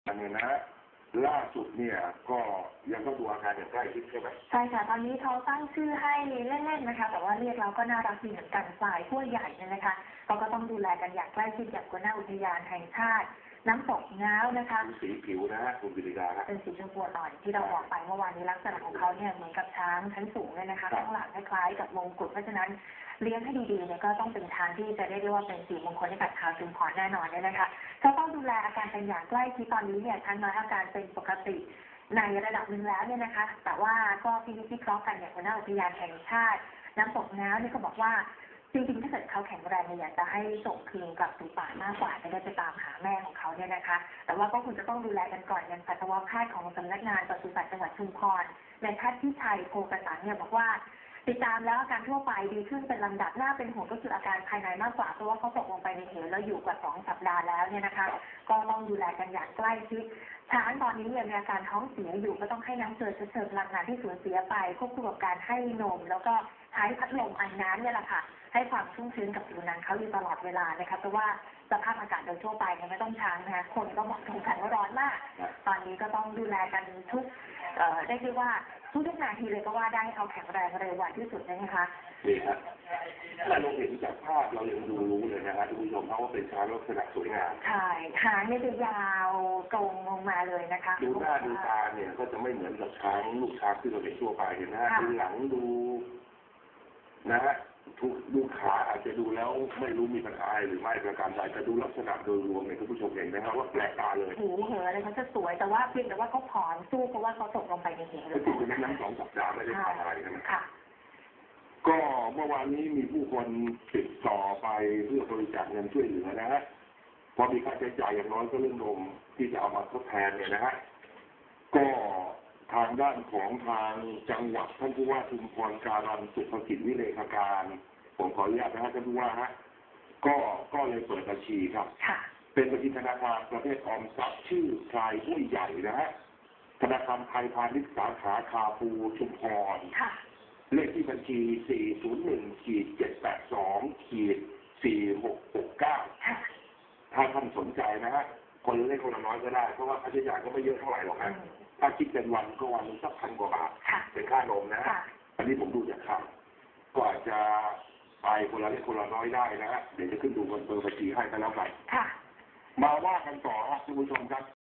อันนี้นะล่าสุดเนี่ยก็ยังต้องดูอาการอย่างใกล้ชิดใช่ไหมใช่ค่ะตอนนี้เขาตั้งชื่อให้เล่นๆนะคะแต่ว่าเรียกเราก็น่ารักดีเหมือนกันฝ่ายห้วยใหญ่เนี่ยนะคะเขาก็ต้องดูแลกันอย่างใกล้ชิดอย่างหัวหน้าอุทยานแห่งชาติน้ำตกง้าวนะคะสีผิวนะฮะคุณปิริดาครับเป็นสีชมพูอ่อนที่เราบอกไปเมื่อวานนี้ลักษณะของเขาเนี่ยเหมือนกับช้างชั้นสูงเลยนะคะข้างหลังคล้ายๆกับมงกุฎเพราะฉะนั้นเลี้ยงให้ดีๆเนี่ยก็ต้องเป็นช้างที่จะเรียกได้ว่าเป็นสีมงคลให้กับชาวชุมพรแน่นอนเนี่ยนะคะเขาต้องดูแลอาการเป็นอย่างใกล้ชิดตอนนี้เนี่ยช้างน้อยอาการเป็นปกติในระดับหนึ่งแล้วเนี่ยนะคะแต่ว่าก็พิเคราะห์กันอย่างหัวหน้าอุทยานแห่งชาติน้ำตกน้ำเนี่ยก็บอกว่าจริงๆถ้าเกิดเขาแข็งแรงเนี่ยอยากจะให้ส่งคืนกลับสู่ป่ามากกว่าจะได้ไปตามหาแม่ของเขาเนี่ยนะคะแต่ว่าก็คงจะต้องดูแลกันก่อนอย่างสัตวแพทย์ของสำนักงานปศุสัตว์จังหวัดชุมพรนายแพทย์พิชัยโพกสันเนี่ยบอกว่าติดตามแล้วอาการทั่วไปดีขึ้นเป็นลำดับน่าเป็นห่วงก็คืออาการภายในมากกว่าเพราะว่าเขาตกลงไปในเหวแล้วอยู่กว่า2 สัปดาห์แล้วเนี่ยนะคะก็ต้องดูแลกันอย่างใกล้ชิดช้างตอนนี้เนี่ยมีอาการท้องเสียอยู่ก็ต้องให้น้ำเกลือชดเชยพลังงานที่สูญเสียไปควบคู่กับการให้นมแล้วก็ใช้พัดลมไอน้ำเนี่ยแหละค่ะให้ความชุ่มชื้นกับผิวหนังเขาอยู่ตลอดเวลานะคะเพราะว่าสภาพอากาศโดยทั่วไปเนี่ยไม่ต้องช้างนะคะคนก็บอกตรงกันว่าร้อนมากตอนนี้ก็ต้องดูแลกันทุกได้เรียกว่าทุกนาทีเลยก็ว่าได้ให้เขาแข็งแรงเร็ววันที่สุดนะคะนี่ครับเราเห็นจากภาพเรายังดูรู้เลยนะครับทุกผู้ชมเพราะว่าเป็นช้างลักษณะสวยงามใช่หางเนี่ยจะยาวตรงลงมาเลยนะคะดูหน้าดูตาเนี่ยก็จะไม่เหมือนกับช้างลูกช้างที่เราเห็นทั่วไปเห็นนะดูหลังดูนะฮะดูขาอาจจะดูแล้วไม่รู้มีปัญหาอะไรหรือไม่ประการใดแต่ดูลักษณะโดยรวมเนี่ยทุกผู้ชมเห็นไหมครับว่าแปลกตาเลยหูเหออะไรเขาจะสวยแต่ว่าเพียงแต่ว่าเขาผอมสู้เพราะว่าเขาตกลงไปในเหวเลยติดอยู่ในน้ำ2 สัปดาห์ไม่ได้ทำอะไรนะก็เมื่อวานนี้มีผู้คนติดต่อไปเพื่อบริจาคเงินช่วยเหลือนะฮะพอมีค่าใช้จ่ายอย่างน้อยก็เรื่องนมที่จะเอามาทดแทนเนี่ยนะฮะก็ทางด้านของทางจังหวัดท่านผู้ว่าชุมพรการันสุภกิจวิเลศการผมขออนุญาตนะฮะท่านผู้ว่าฮะก็เลยเปิดบัญชีครับเป็นบัญชีธนาคารประเภทออมทรัพย์ชื่อพลายห้วยใหญ่นะฮะธนาคารไทยพาณิชย์สาขาคาปูชุมพรเลขที่บัญชี 401-782-4669 ถ้าท่านสนใจนะฮะคนเล็กคนน้อยก็ได้เพราะว่าค่าใช้จ่ายก็ไม่เยอะเท่าไหร่หรอกนะถ้าคิดเป็นวันก็วันนึงสัก1,000 กว่าบาทเป็นค่านมนะฮะอันนี้ผมดูจากข่าวก็อาจจะไปคนละเล็กคนละน้อยได้นะฮะเดี๋ยวจะขึ้นดูเบอร์บัญชีให้กันแล้วกันมาว่ากันต่อครับท่านผู้ชมครับ